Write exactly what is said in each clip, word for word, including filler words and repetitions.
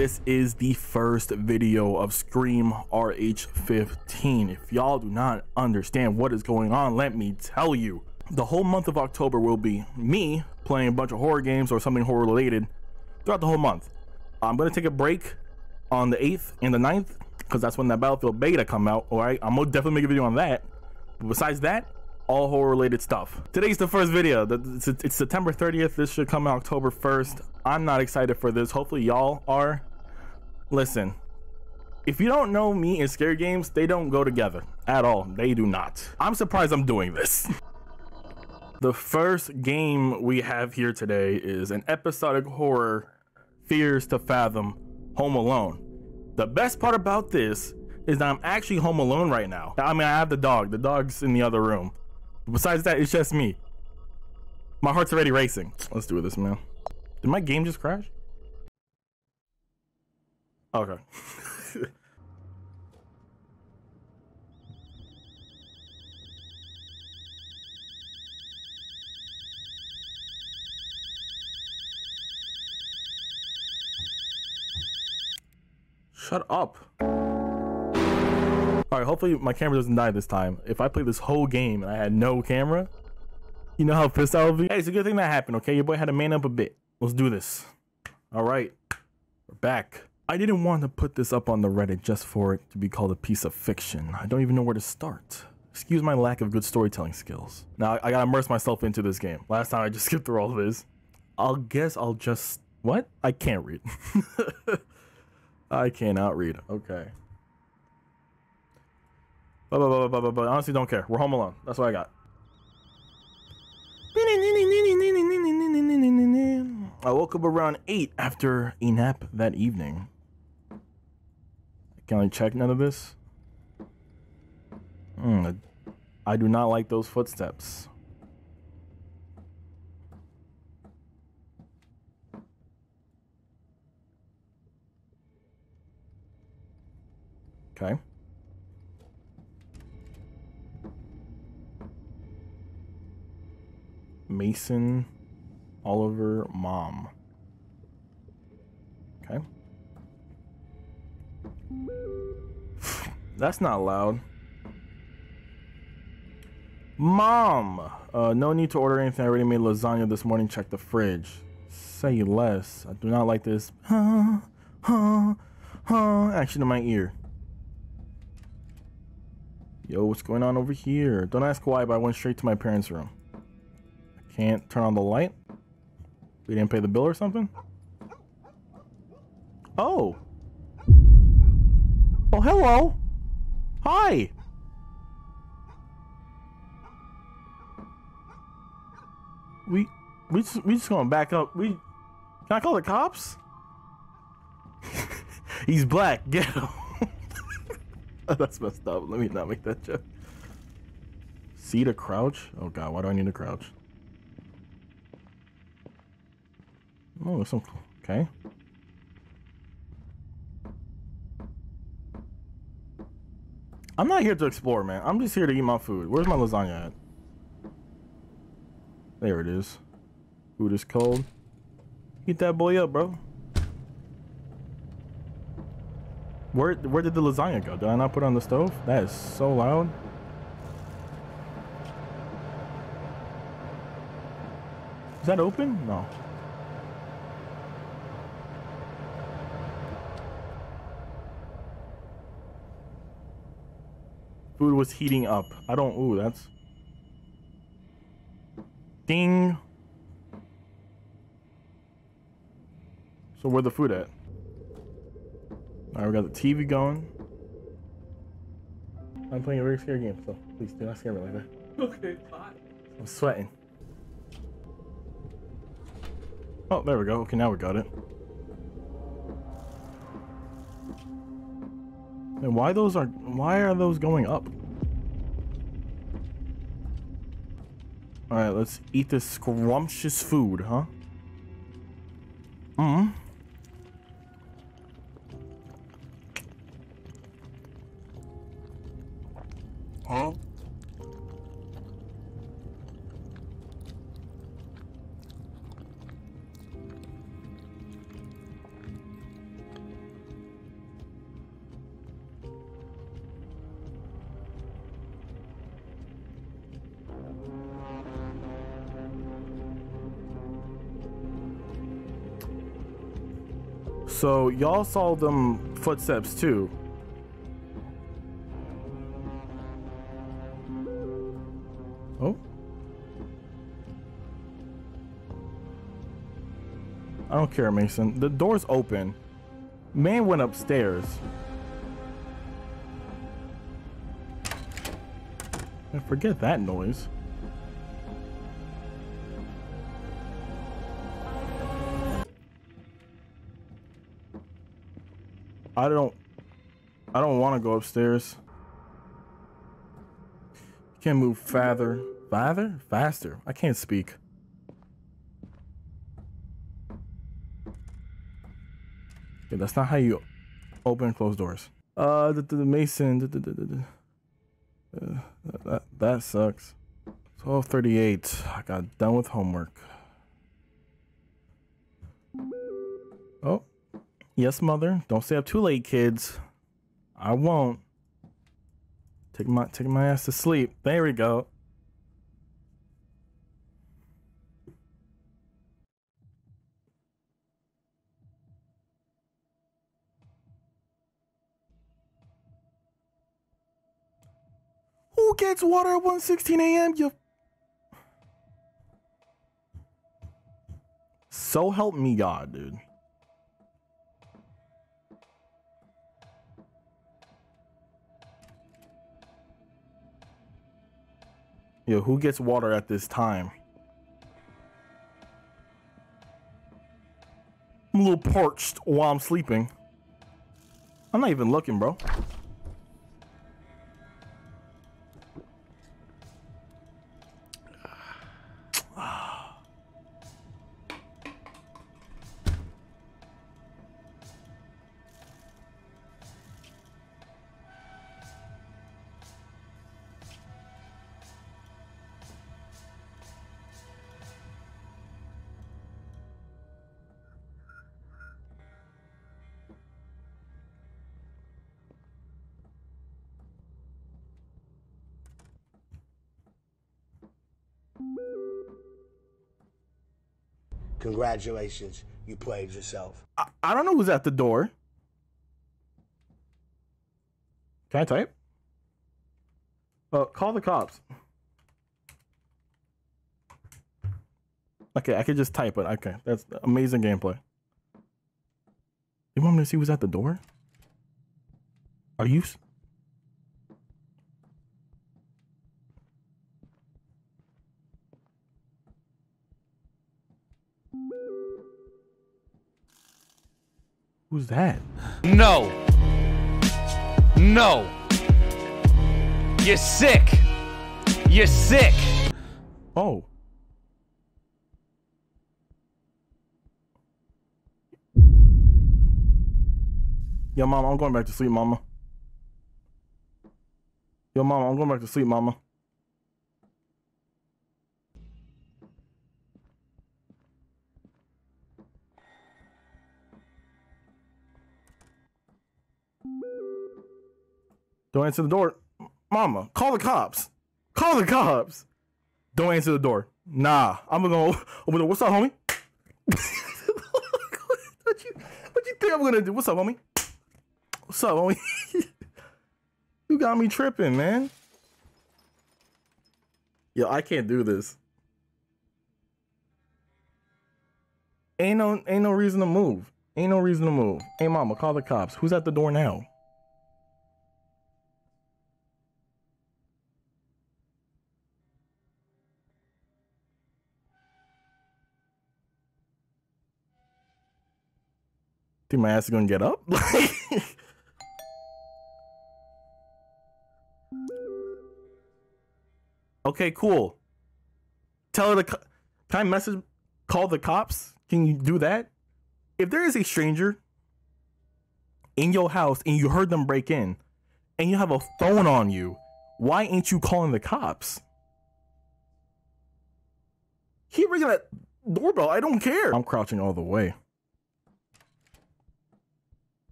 this is the first video of Scream R H fifteen. If y'all do not understand what is going on, let me tell you. The whole month of October will be me playing a bunch of horror games or something horror related throughout the whole month. I'm gonna take a break on the eighth and the ninth because that's when that Battlefield beta come out. All right, I'm gonna definitely make a video on that. But besides that, all horror related stuff. Today's the first video. It's, it's September thirtieth. This should come out October first. I'm not excited for this. Hopefully y'all are. Listen, if you don't know me and scary games, they don't go together at all. They do not. I'm surprised I'm doing this. The first game we have here today is an episodic horror, Fears to Fathom, Home Alone. The best part about this is that I'm actually home alone right now. I mean, I have the dog. The dog's in the other room. Besides that, it's just me. My heart's already racing. Let's do this, man. Did my game just crash? Okay. Shut up. Alright, hopefully my camera doesn't die this time. If I play this whole game and I had no camera, you know how pissed I would be? Hey, it's a good thing that happened, okay? Your boy had to man up a bit. Let's do this. Alright, we're back. I didn't want to put this up on the Reddit just for it to be called a piece of fiction. I don't even know where to start. Excuse my lack of good storytelling skills. Now, I gotta immerse myself into this game. Last time I just skipped through all of this. I'll guess I'll just... What? I can't read. I cannot read. Okay. But, but, but, but, but, but honestly, don't care. We're home alone. That's what I got. I woke up around eight after a nap that evening. Can I check none of this? Mm, I do not like those footsteps. Okay. Mason, Oliver, Mom. Okay. That's not loud. Mom! Uh, no need to order anything. I already made lasagna this morning. Check the fridge. Say less. I do not like this. Huh, huh, huh. Action in my ear. Yo, what's going on over here? Don't ask why, but I went straight to my parents' room. I can't turn on the light? We didn't pay the bill or something? Oh! Oh, hello! Hi! We, we just, we just gonna back up. We, can I call the cops? He's black, get him. That's messed up. Let me not make that joke. See to crouch? Oh god, why do I need to crouch? Oh, there's some... Okay. I'm not here to explore, man. I'm just here to eat my food. Where's my lasagna at? There it is. Food is cold. Eat that boy up, bro. Where where did the lasagna go? Did I not put it on the stove? That is so loud. Is that open? No. Food was heating up. I don't... Ooh, that's... Ding. So where the food at? Alright, we got the T V going. I'm playing a very scary game, so please do not scare me like that. Okay, fine. I'm sweating. Oh, there we go. Okay, now we got it. And why those are... Why are those going up? Alright, let's eat this scrumptious food, huh? Mm-hmm. Huh? So y'all saw them footsteps too. Oh. I don't care, Mason. The door's open. Man went upstairs. And forget that noise. I don't I don't want to go upstairs. Can't move farther. Farther? Faster. I can't speak. Yeah, that's not how you open and close doors. Uh, the, the, the Mason. The, the, the, the, uh, that, that sucks. twelve thirty-eight. I got done with homework. Oh. Yes, mother. Don't stay up too late, kids. I won't. Take my take my ass to sleep. There we go. Who gets water at one sixteen a m? You. So help me God, dude. Yo, who gets water at this time? I'm a little parched while I'm sleeping. I'm not even looking, bro. Congratulations, you played yourself. I, I don't know who's at the door. Can I type? Uh, call the cops. Okay, I could just type it. Okay, that's amazing gameplay. You want me to see who's at the door? Are you? Who's that? No. No. You're sick. You're sick. Oh. Yo, mama, I'm going back to sleep, mama. Yo, mama, I'm going back to sleep, mama. Don't answer the door. Mama, call the cops. Call the cops. Don't answer the door. Nah, I'm gonna open the door. What's up, homie? what, you, what you think I'm gonna do? What's up, homie? What's up, homie? You got me tripping, man. Yo, I can't do this. Ain't no, ain't no reason to move. Ain't no reason to move. Hey, mama, call the cops. Who's at the door now? Think my ass is gonna get up? Okay, cool. Tell her to. Can I message? Call the cops? Can you do that? If there is a stranger in your house and you heard them break in, and you have a phone on you, why ain't you calling the cops? Keep ringing that doorbell. I don't care. I'm crouching all the way.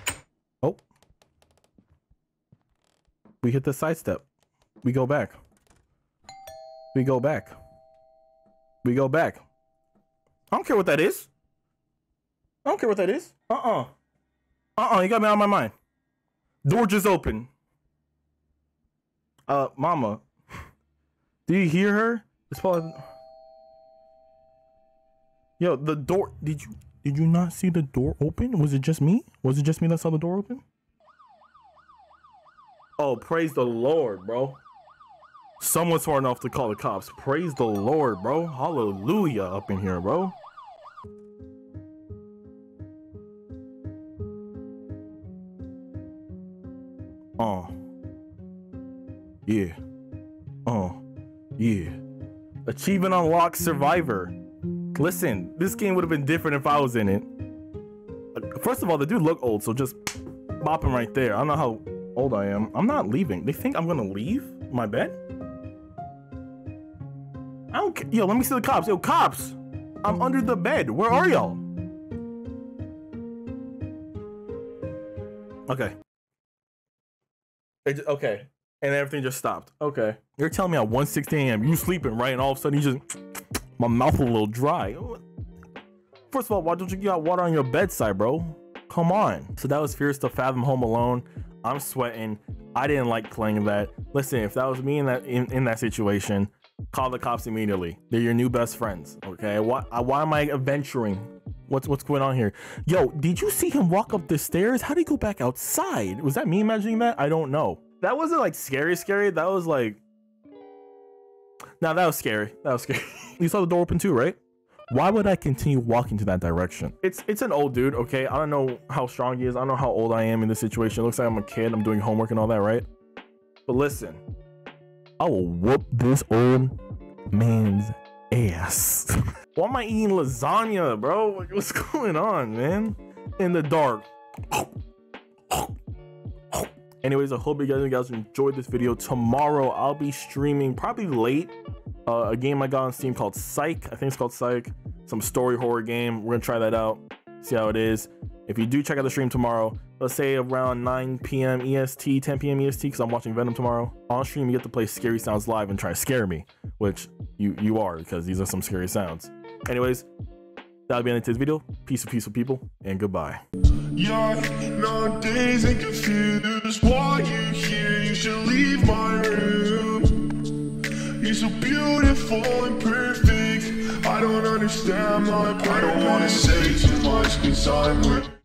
Oh. We hit the side step. We go back. We go back. We go back. I don't care what that is. I don't care what that is. Uh-uh. Uh-uh, you got me out of my mind. Door just open. Uh, mama. Do you hear her? It's probably... Yo, the door... Did you... Did you not see the door open? Was it just me? Was it just me that saw the door open? Oh, praise the Lord, bro. Someone's smart enough to call the cops. Praise the Lord, bro. Hallelujah up in here, bro. Oh. Yeah. Oh. Yeah. Achievement unlocked survivor. Listen, this game would have been different if I was in it. First of all, the dude looked old, so just bop him right there. I don't know how old I am. I'm not leaving. They think I'm gonna leave my bed? I don't care. Yo, let me see the cops. Yo, cops! I'm under the bed. Where are y'all? Okay. It just, okay. And everything just stopped. Okay. You're telling me at one sixteen a m you sleeping, right? And all of a sudden you just... My mouth a little dry. First of all, why don't you got water on your bedside, bro? Come on. So that was Fears to Fathom Home Alone. I'm sweating. I didn't like playing that. Listen, if that was me in that in, in that situation, call the cops immediately. They're your new best friends. Okay. Why why am I adventuring? What's what's going on here? Yo, did you see him walk up the stairs? How did he go back outside? Was that me imagining that? I don't know. That wasn't like scary, scary. That was like... Now that was scary. That was scary. You saw the door open too, right? Why would I continue walking to that direction? It's it's an old dude, okay? I don't know how strong he is. I don't know how old I am in this situation. It looks like I'm a kid. I'm doing homework and all that, right? But listen, I will whoop this old man's ass. Why am I eating lasagna, bro? What's going on, man? In the dark. Anyways, I hope you guys, you guys enjoyed this video. Tomorrow, I'll be streaming, probably late, uh, a game I got on Steam called Psych. I think it's called Psych. Some story horror game. We're gonna try that out, see how it is. If you do check out the stream tomorrow, let's say around nine p m E S T, ten p m E S T, because I'm watching Venom tomorrow. On stream, you get to play Scary Sounds live and try to scare me, which you, you are, because these are some scary sounds. Anyways, that'll be the end of today's video. Peace and peaceful people, and goodbye. Yeah, nowadays and confused. Why you here? You should leave my room. You're so beautiful and perfect. I don't understand my part. I don't wanna say too much, cause I'm with